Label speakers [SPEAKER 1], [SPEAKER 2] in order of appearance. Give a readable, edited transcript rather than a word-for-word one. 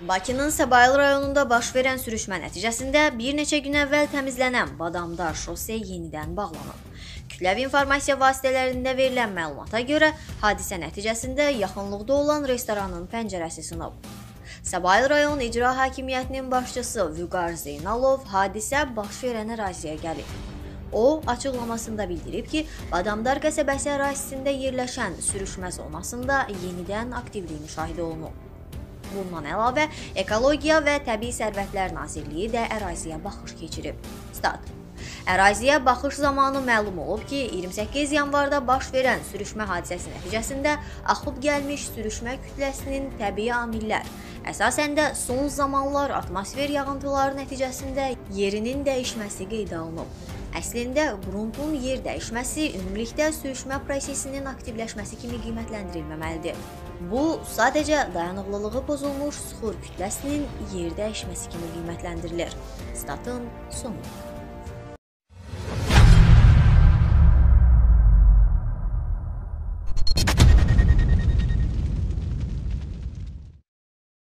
[SPEAKER 1] Bakının Səbail rayonunda baş verən sürüşmə nəticəsində bir neçə gün əvvəl təmizlənən Badamdar şose yenidən bağlanıb. Kütləvi informasiya vasitələrində verilən məlumata görə hadisə nəticəsində yaxınlıqda olan restoranın pəncərəsi sınıb. Səbail rayon İcra Hakimiyyətinin başçısı Vüqar Zeynalov hadisə baş verən əraziyə gəlib. O, açıqlamasında bildirib ki, Badamdar qəsəbəsi ərazisində yerləşən sürüşmə zonasında yenidən aktivlik müşahidə olunub. Bundan əlavə, Ekologiya və Təbii Sərvətlər Nazirliyi də əraziyə baxış keçirib. Stat. Əraziyə baxış zamanı məlum olub ki, 28 yanvarda baş verən sürüşmə hadisəsi nəticəsində axıb gəlmiş sürüşmə kütləsinin təbii amillər, əsasən də son zamanlar atmosfer yağıntıları nəticəsində yerinin dəyişməsi qeydə alınıb. Əslində, qruntun yer dəyişməsi ümumilikdə sürüşmə prosesinin aktivləşməsi kimi qiymətləndirilməməlidir. Bu, sadəcə dayanıqlılığı pozulmuş süxur kütləsinin yer dəyişməsi kimi qiymətləndirilir. Statın sonu.